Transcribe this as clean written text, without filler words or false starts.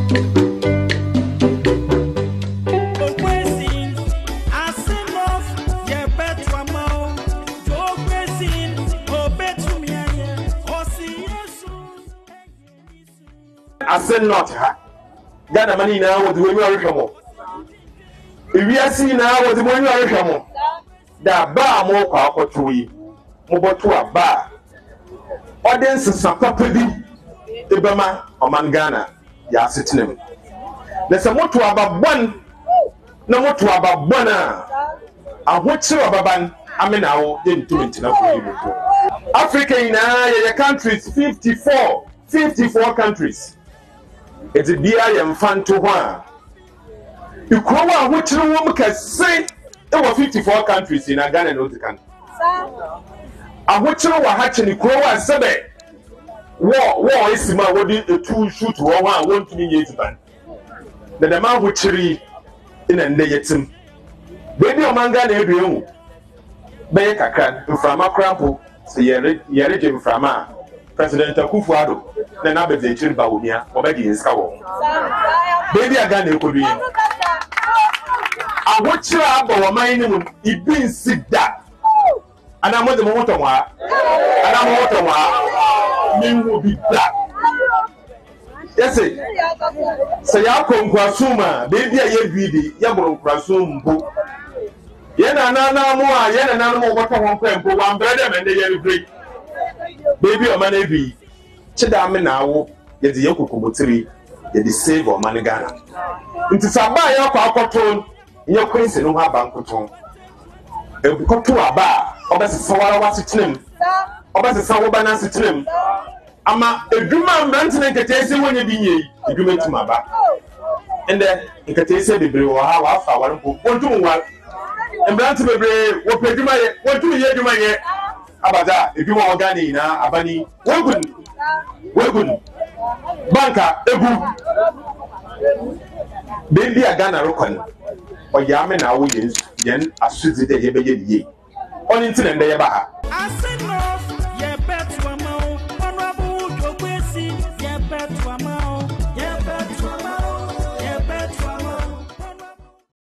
Assin not her. Ghana money now with the way you are come. If we are seeing now with the way you are come, that bar more power to we, more to a bar. Audience is a property. Ibama or Mangana, ya sitting him. There's a more to about one, no more to about one. I watch you about I mean, now didn't do it enough for you. Africa in your countries 54 countries. It's a beer and fun to one. You crow which room can say there were 54 countries in Ghana and Otikan. I watch you were hatching the crow and said, war is my body a two shoot war want to be yet ban. The man which read in a negative. Baby or Mangana every Bay Kakan from a crample, say Yerigim from President Akufo-Addo. Then I bet they chill Baunia or Betty in Scow. Baby again, could be. I watch you up or mine, it been sick that. And I'm with the motor, and I'm water. Men will be black. Yes, say, I come Kwasuma, baby, I hear greedy, Yabon Kwasum book. Yena no more water one brother and they break. Baby or man every. Chidame now, yet the Yoko Kumutri, yet the save or Manigana. Into Sabah, your cotton, in your Quayson, no have bancoton. A got to a bar, or that's a sour was it him, or that's a sour banana to him. Ama a human ranting and catacity when you be ye, a human to my back. And then, in catacity, the brew or how I found one to one. And Branton be brave, what do you do my yet? About that, if you want Gani now, Abani, Welcome, Banker, Ebu. Baby, a Ghana Rokan, or Yamen, our Williams, then a Suzy de Yebe, on internet, they are.